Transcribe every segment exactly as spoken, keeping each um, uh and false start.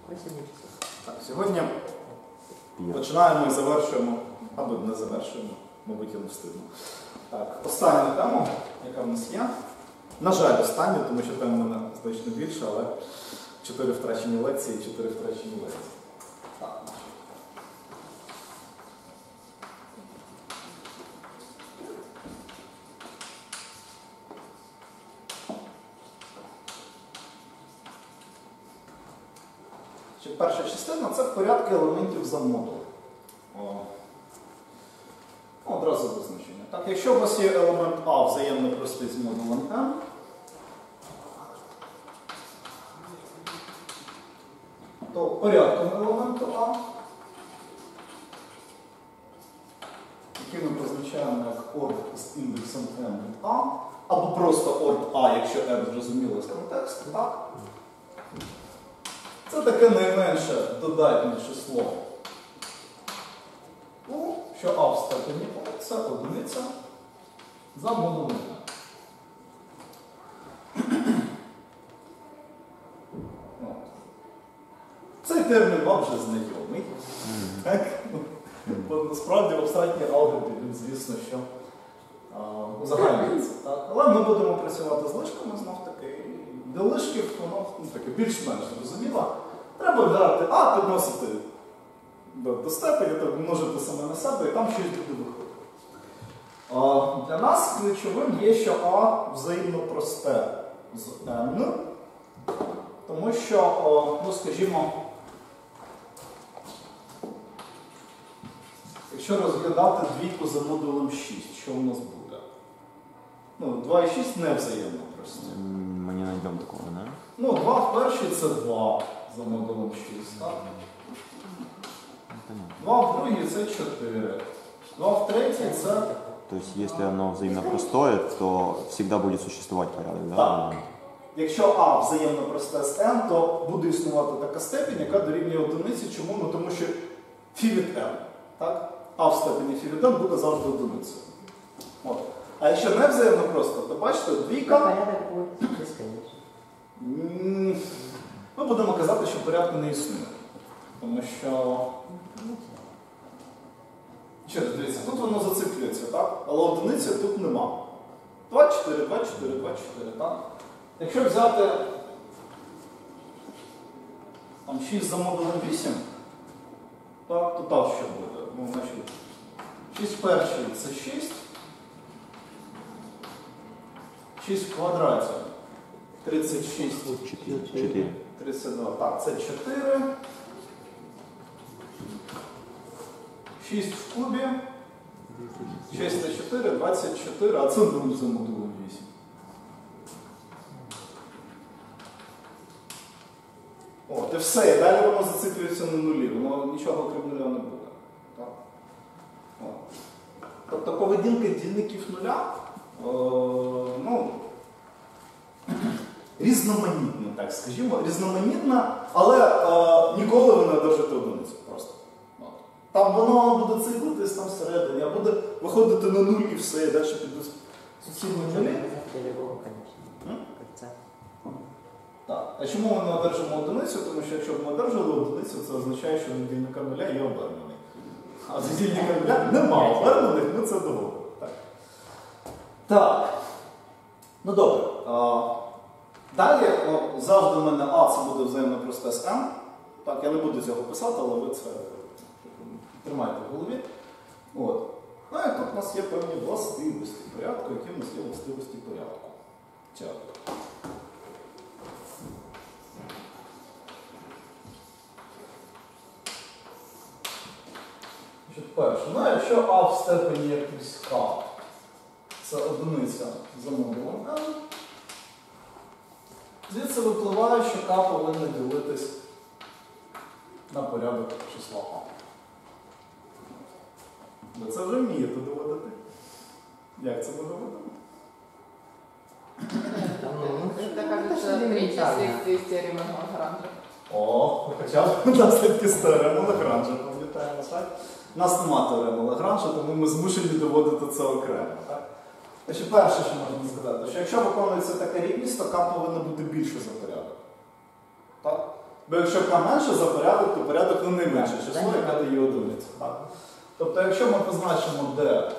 Так, сьогодні починаємо і завершуємо, або не завершуємо, мабуть, я не встигну. Так, остання тема, яка в нас є. На жаль, остання, тому що тем у мене значно більше, але чотири втрачені лекції і чотири втрачені лекції. Так. Перша частина – це порядки елементів за модулем. Одразу визначення. Так, якщо у вас є елемент А взаємно простий з модулем N, то порядком елементу А, який ми позначаємо як орд з індексом N від А, або просто орд А, якщо N зрозуміло з контексту, так? Це таке найменше додатнє число, ну, що А в степені О – це одиниця за модулем N. Цей термін вам вже знайомий. Так? Бо насправді в абстрактній алгебрі він, звісно, що узагальнюється. Але ми будемо працювати з лишками знов таки. Для лишків воно ну, таке більш-менш зрозуміло. Треба взяти А, підносити до, до степені, так, множити саме на себе, і там щось буде виходити. А, для нас ключовим є, що А взаємно просте з N, тому що, о, ну, скажімо, якщо розглядати двійку за модулем шість, що у нас буде? Ну, два і шість не взаємно прості. Мы не найдем такого, да? Ну, два в першій це два за модулем шість, так? два в другій це чотири. два в третій це... То есть, если оно взаимно простое, то всегда будет существовать порядок, да? Так. Якщо А взаємно просте з N, то буде існувати така степень, яка дорівнює одиниці. Чому? Ну, тому що φ від N, так? А в степені φ від N буде завжди одиницею. От. А якщо не взаємно просто, то бачите, двійка... Порядок буде безконечно. Ми будемо казати, що порядку не існує. Тому що... Ще раз, дивіться, тут воно зациклюється, так? Але одиниці тут нема. два, чотири, два, чотири, два, чотири, так? Якщо взяти там, шість за модулем вісім, так, то так що буде? Ну, значить, шість в першій це шість. шість в квадраті. тридцять шість. четыре. тридцять два. Так, це чотири. шість в кубі. шість на чотири, двадцять чотири, а це нуль за модулем вісім. От, і все. І далі воно зациклюється на нулі. Воно нічого крім нуля не буде. Так? От. Тобто поведінка дільників нуля, е, ну, різноманітна, так скажімо, різноманітна, але е, ніколи ви не одержите одиницю просто. От. Там воно буде циклитись там всередині, а буде виходити на нуль і все, і далі підуть суцільні нулі. Так. А чому ми не одержимо одиницю? Тому що якщо б ми одержали одиницю, це означає, що на дільника нуля є обернений. А за дільника нуля нема обернених, ми це доводимо. Так. Так. Ну добре. А, далі, о, завжди в мене А це буде взаємно просте з N. Так, я не буду цього писати, але ви це тримайте в голові. От. Ну і тут у нас є певні властивості порядку, які в нас є властивості порядку. Тяг. Перше, ну якщо А в степені якийсь К, це одиниця за модулем N, звідси випливає, що К повинна ділитись на порядок числа А. Ви це вже вмієте доводити. Як це буде доводити? Это, кажется, третья секция из теоремы Лагранжа. О, хоча б наслідки з теореми Лагранжа, пам'ятаємо, так? У нас нема теореми Лагранжа, тому ми змушені доводити це окремо. Так? Значить, перше, що можна сказати, що якщо виконується така рівність, то К повинна бути більше за порядок. Так? Бо якщо К менше за порядок, то порядок не найменше число, яке дає одиницю. Так? Тобто, якщо ми позначимо D,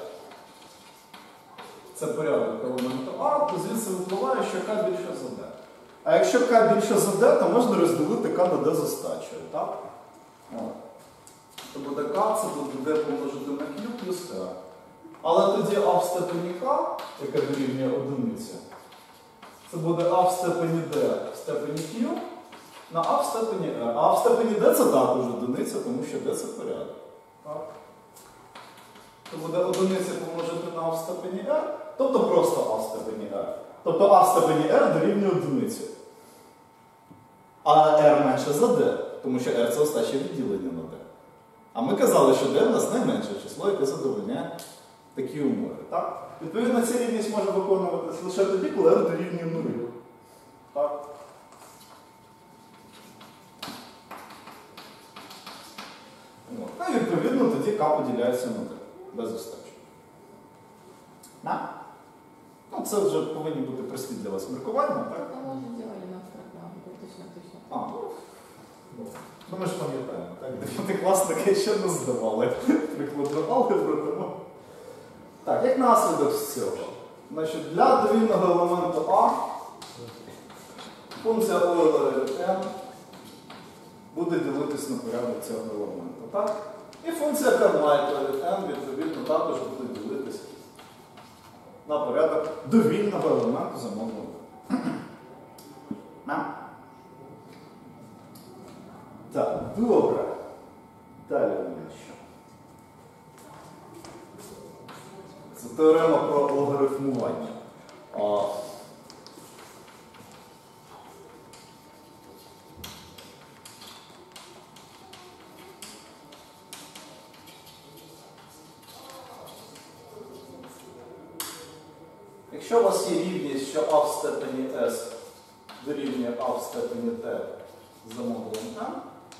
це порядок елементу А, то звідси випливає, що К більше за D. А якщо К більше за D, то можна розділити К на D з остачею. Так? От. То буде К, це буде D помножити на Q плюс R. Але тоді А в степені К, яке дорівнює одиниці, це буде А в степені D в степені Q на А в степені R. А в степені D це також одиниця, тому що D це порядок. Так? То буде одиниця помножити на А в степені R, тобто просто А в степені R. Тобто А в степені R дорівнює одиниці. А R менше за D, тому що R це остаче відділення на D. А ми казали, що D в нас найменше число, яке задовольняє такі умови. Так? Відповідно, ця рівність може виконуватися лише тоді, коли R дорівнює нулю. Так? От. Ну і відповідно тоді К поділяється на D. Без остачі. На? Ну, це вже повинні бути прості для вас міркування, так? Это мы уже делали на втором, точно, точно. А, ну, ну ми ж пам'ятаємо, так? Дев'ятикласники ще не здавали прикладну алгебру, тому... Так, як наслідок з цього? Значить, для довільного елементу А функція Ойлера від n буде ділитись на порядок цього елементу, так? І функція Кармайкла від n, відповідно, також буде ділитись на порядок довільного елементу за модулем. Так, добре. Далі у нас що? Це теорема про логарифмування. А... Якщо у вас є рівність, що А в степені S дорівнює А в степені T за модулем n,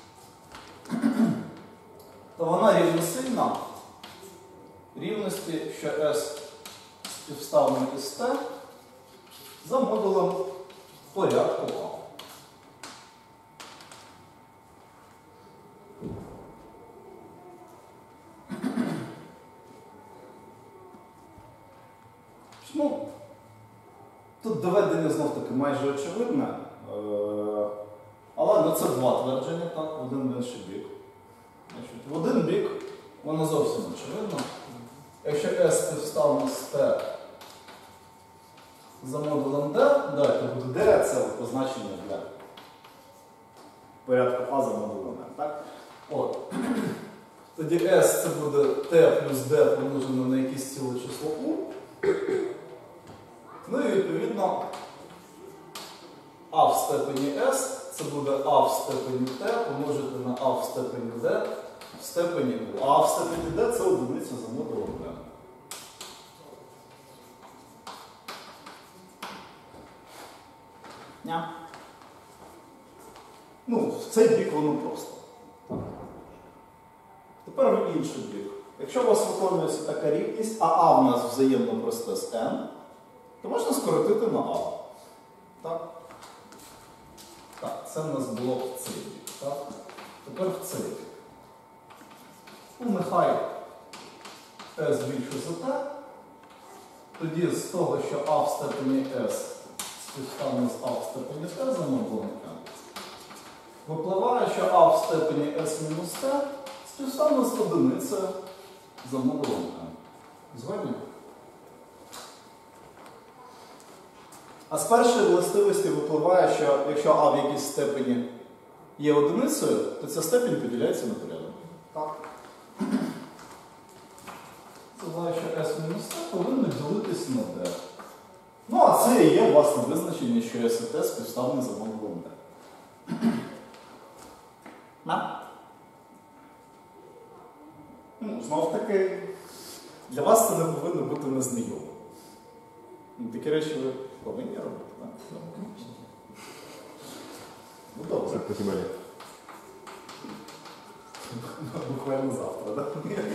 то вона рівносильна рівності, що S співставне із T за модулем порядку А. Ну, тут доведення знов-таки майже очевидне, але ну, це два твердження, так, в один в інший бік. Значить, в один бік воно зовсім очевидно. Якщо S співставне з T за модулем D, да, то буде D це позначення для порядку А за модулем N, так? От. Тоді S це буде T плюс D помножено на якесь ціле число U. Ну і відповідно А в степені S це буде А в степені T помножити на А в степені D в степені U. А в степені D це одиниця за модулем D. Ня. Ну, в цей бік воно просто. Тепер в інший бік. Якщо у вас виконується така рівність, а А в нас взаємно просте з n, то можна скоротити на А. Так? Так, це в нас було в цей бік. Так? Тепер в цей бік. Ну, нехай S більше за T. Тоді з того, що А в степені S співставне з А в степені T за модулем n, випливає, що А в степені S мінус T співставне з одиницею за модулем n. Згодні? А з першої властивості випливає, що якщо А в якійсь степені є одиницею, то ця степень поділяється на порядок. Так. Це означає, що S мінус T повинно ділитись на D. Ну, а це і є власне визначення, що S і T співставне за модулем D. На? Ну, знов таки, для вас це не повинно бути незнайомо. Такі речі ви повинні робити, так? Ну, добре. Це спасибо. Буквально завтра, так?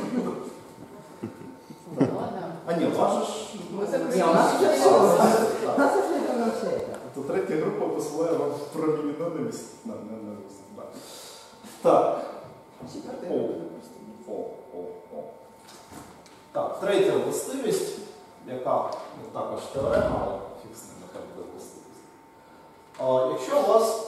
Ладно. А ні, ваш ж... Мы закрыли. Не, у нас уже все. У нас уже это все это. То третя група посилає вам про мінімальність. Так. Четвертий. О, о, о, о. Так, третя властивість, яка ну, також теорема, але фікс не нехай буде властивість. А, якщо у вас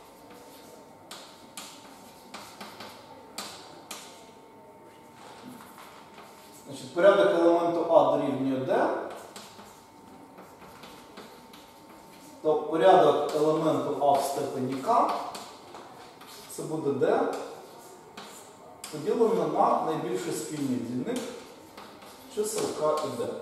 значить, порядок елементу А дорівнює D, то порядок елементу А в степені К це буде D поділено на найбільший спільний дільник чисел К і D.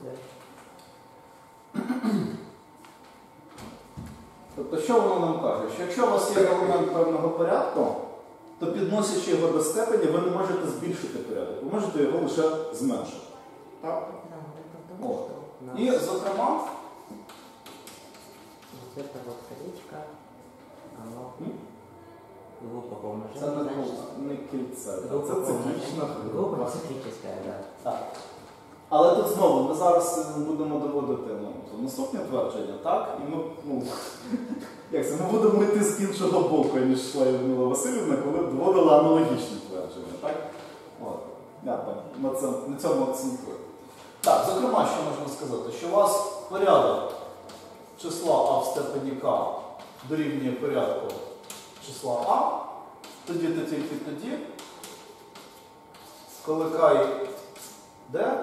Тобто, що воно нам каже? Що якщо у вас є елемент певного порядку, то підносячи його до степені, ви не можете збільшити порядок, ви можете його лише зменшити. Так? О. І, зокрема, Вот это вот колечко, оно глубоко умножение, це не, значит, не кільце, це глубоко циклічна умножение. Глубоко група. циклическое, да. Так. Але тут знову ми зараз будемо доводити ну, наступне твердження, так? І ми, ну, як це, ми будемо йти з іншого боку, ніж йшла Людмила Васильівна, коли доводила аналогічне твердження, так? От. Я там на, це, на цьому акцентую. Так, зокрема, що можна сказати? Що у вас порядок числа А в степені К дорівнює порядку числа А, тоді то тільки тоді, коли К і D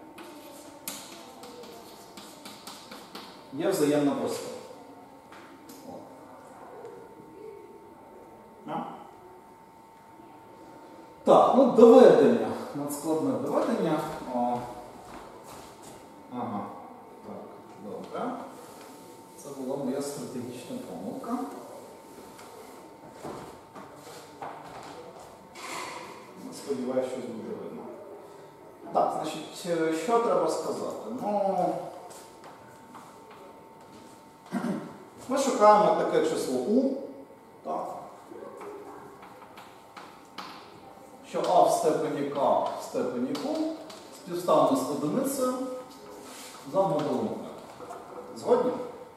є взаємно простим. Так, ну доведення. Надскладне доведення. О. Ага. Так, добре. Це була моя стратегічна помилка. Сподіваюся, що буде видно. Так, значить, що треба сказати? Ну, ми шукаємо таке число U, так, що А в степені К в степені Q співставно з одиницею за модулем К. Згодні?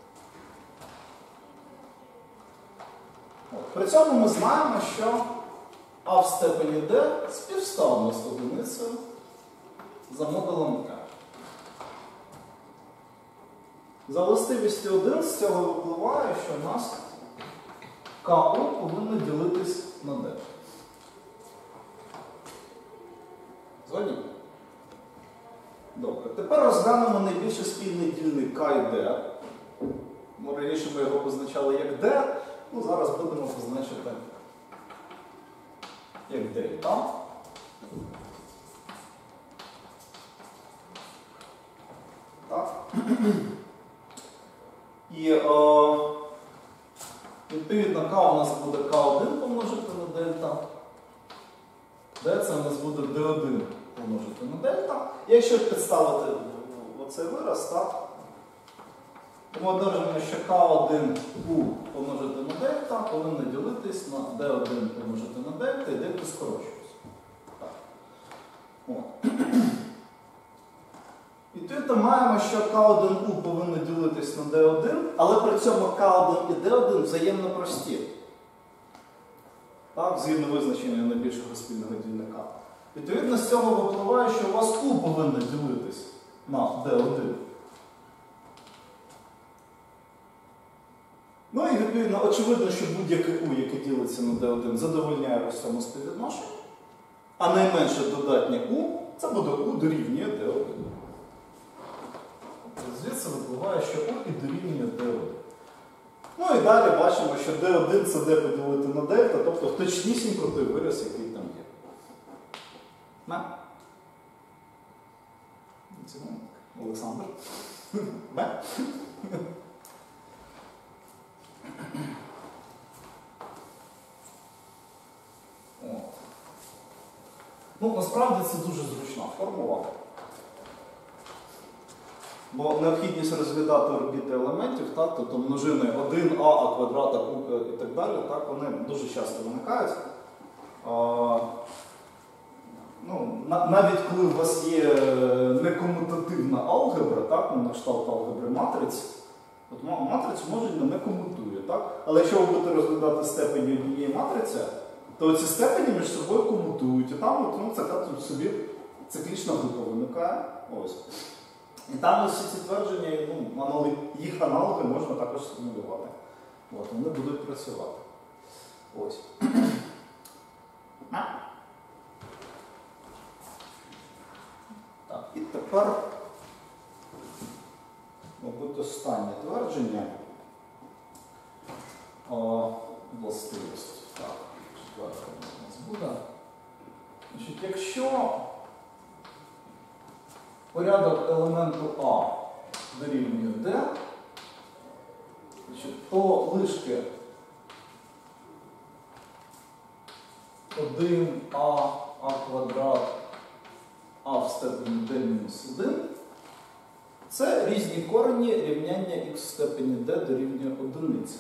От. При цьому ми знаємо, що А в степені D співставно з одиницею за модулем К. За властивістю один з цього випливає, що у нас КО повинно ділитись на D. Згодні? Добре. Тепер розглянемо найбільший спільний дільник К і D. Ну, раніше ми його позначали як D, ну зараз будемо позначити як дельта. Так. І е, відповідно К у нас буде К один помножити на дельта. D це у нас буде D один помножити на дельта. І якщо підставити оцей вираз, так, то ми одержимо, що К один U помножити на дельта повинно ділитись на D один помножити на дельта, і дельта скорочується. Так. О. І тут ми маємо, що К один У повинно ділитись на Д один, але при цьому К один і Д один взаємно прості. Так, згідно визначення найбільшого спільного дільника. Відповідно, з цього випливає, що у вас У повинно ділитись на Д один. Ну і відповідно, очевидно, що будь-яке У, яке ділиться на Д один, задовольняє ось цьому співвідношенню. А найменше додатнє У, це буде У дорівнює Д один. Звідси випливає, що У і дорівнює Д один. Ну і далі бачимо, що Д один це Д поділити на дельта, тобто точнісінько той вираз, який там є. На. Олександр. Бе? Ну, насправді це дуже зручна формула. Бо необхідність розглядати орбіти елементів, так, тобто множини один а, а квадрат, а куб і так далі, так, вони дуже часто виникають. А, ну, на, навіть коли у вас є некомутативна алгебра, так, ну, на кшталт алгебри матриць, от матрицю можуть не комутує, так? Але якщо ви будете розглядати степені однієї матриці, то ці степені між собою комутують. І там от, ну, така тут собі циклічна група виникає. Ось. І там ось ці твердження, ну, анали... їх аналоги можна також сформулювати. От, вони будуть працювати. Ось. Так, і тепер, мабуть, останнє твердження. О, властивість. Так, четверта у нас буде. Значить, якщо порядок елементу А дорівнює D, значить, то лишки один А, А квадрат, А в степені D мінус один це різні корені рівняння х в степені D дорівнює одиниці.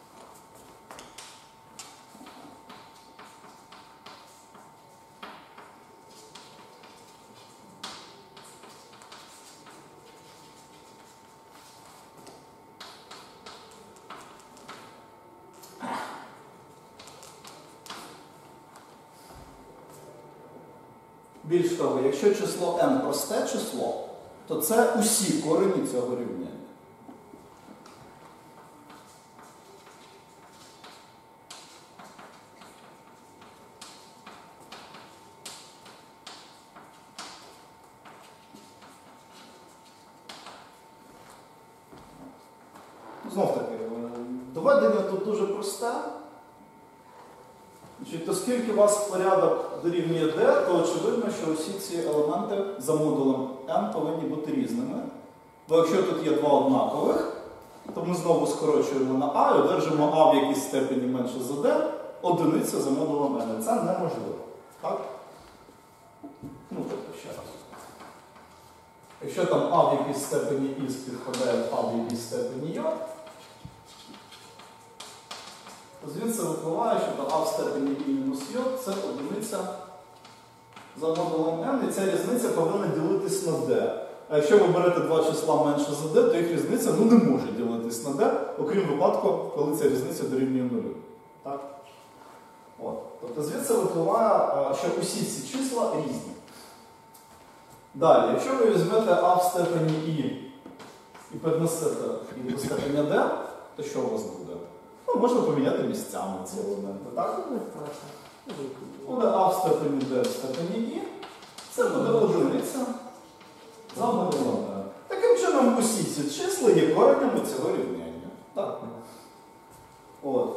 Більш того, якщо число n просте число, то це усі корені цього рівняння. Знов таки, доведення тут дуже просте. Значить, оскільки у вас порядок дорівнює D, то очевидно, що усі ці елементи за модулем n повинні бути різними. Бо якщо тут є два однакових, то ми знову скорочуємо на А і одержимо А в якійсь степені менше за D, одиниця за модулем n. Це неможливо. Так? Ну, тобто ще раз. Якщо там А в якійсь степені х підпадає в А в якійсь степені J, звідси випливає, що А в степені і мінус J це одиниця за модулем n, і ця різниця повинна ділитись на d. А якщо ви берете два числа менше за d, то їх різниця ну, не може ділитись на d, окрім випадку, коли ця різниця дорівнює нулю. Так? От. Тобто звідси випливає, що усі ці числа різні. Далі, якщо ви візьмете А в степені і і піднесете і до степені d, то що у вас буде? Ну, можна поміняти місцями ці елементи, так? Буде А в степені D в степені І. Це буде одиниця за модулем n. Таким чином, усі ці числа є коренями цього рівняння. Так? От.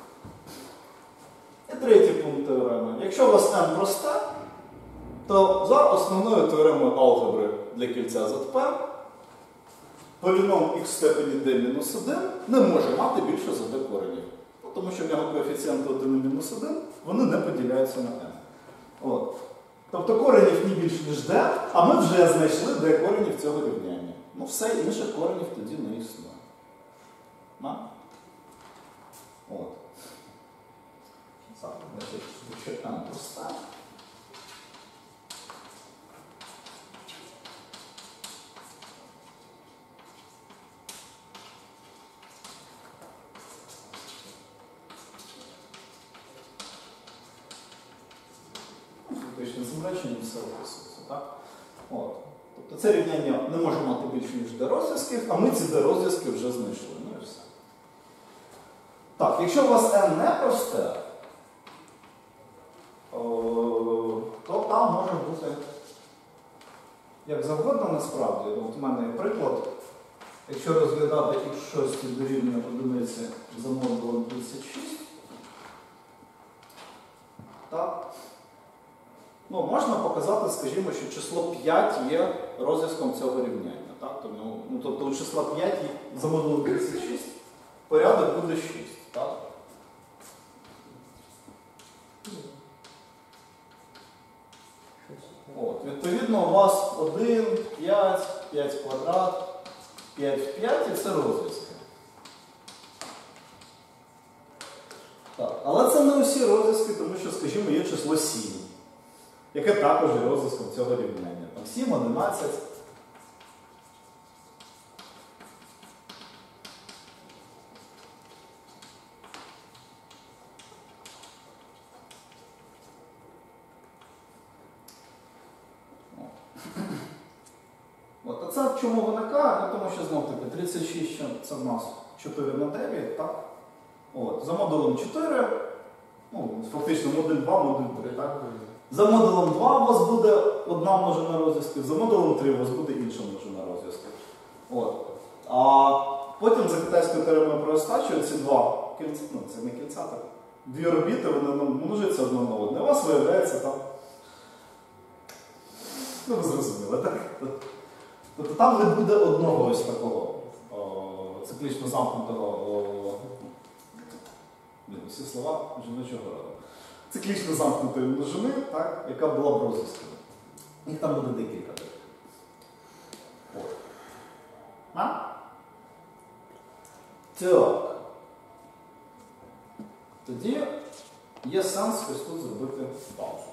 І третій пункт теореми. Якщо у вас n просте, то за основною теоремою алгебри для кільця ЗП поліном х в степені d мінус один не може мати більше за d коренів. Ну, тому що в нього коефіцієнти один і мінус один, вони не поділяються на n. От. Тобто коренів не більше, ніж d, а ми вже знайшли d коренів цього рівняння. Ну, все інших коренів тоді не існує. На? От. Так, значить, якщо n проста. Замречення все описується, так? От. Тобто це рівняння не може мати більше, ніж d розв'язків, а ми ці d розв'язки вже знайшли. Ну і все. Так, якщо у вас n не просте, то там може бути як завгодно насправді. От у мене є приклад. Якщо розглядати х шість дорівнює одиниці за модулем тридцять шість, так? Ну, можна показати, скажімо, що число п'ять є розв'язком цього рівняння. Так? Тому, ну, тобто у числа п'ять за модулем тридцять шість порядок буде шість. Так? От, відповідно, у вас один, п'ять, п'ять квадрат, п'ять в п'ять і це розв'язки. Так. Але це не усі розв'язки, тому що, скажімо, є число сім. Яке також є розв'язком цього рівняння. Там сім, одинадцять. Оце чому виникає? Ну, тому що знов таки тридцять шість що це в нас чотири на дев'ять, так? От, за модулем чотири, ну, фактично модуль два, модуль три, так? За модулем два у вас буде одна множина розв'язків, за модулем три у вас буде інша множина розв'язків. От. А потім за китайською теоремою про остачу ці два кільця, ну це не кільця, так? Дві орбіти, вони множаться одна на одне. У вас виявляється там. Ну, ви зрозуміли, так? Тобто там не буде одного ось такого о, циклічно замкнутого. О, блін, всі слова жіночого роду. Циклічно замкнутої множини, так, яка була б розв'язкою. Їх там буде декілька таких. От. А? Так. Тоді є сенс ось тут зробити паузу.